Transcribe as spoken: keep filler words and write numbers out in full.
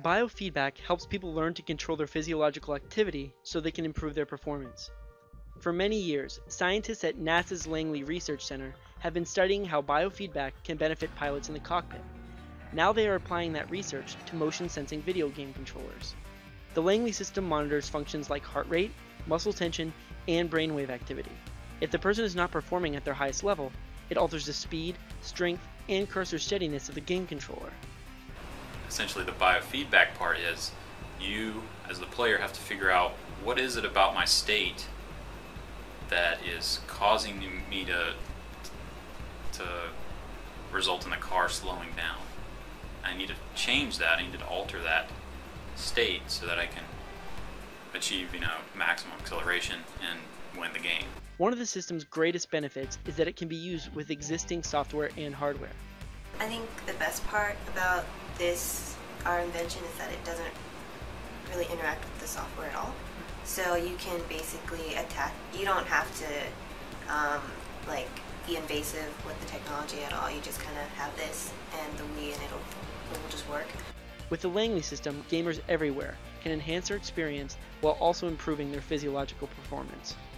Biofeedback helps people learn to control their physiological activity so they can improve their performance. For many years, scientists at NASA's Langley Research Center have been studying how biofeedback can benefit pilots in the cockpit. Now they are applying that research to motion-sensing video game controllers. The Langley system monitors functions like heart rate, muscle tension, and brainwave activity. If the person is not performing at their highest level, it alters the speed, strength, and cursor steadiness of the game controller. Essentially, the biofeedback part is you, as the player, have to figure out what is it about my state that is causing me to to result in the car slowing down. I need to change that. I need to alter that state so that I can achieve, you know, maximum acceleration and win the game. One of the system's greatest benefits is that it can be used with existing software and hardware. I think the best part about this, our invention, is that it doesn't really interact with the software at all. So you can basically attack, you don't have to um, like be invasive with the technology at all. You just kind of have this and the Wii and it'll, it will just work. With the Langley system, gamers everywhere can enhance their experience while also improving their physiological performance.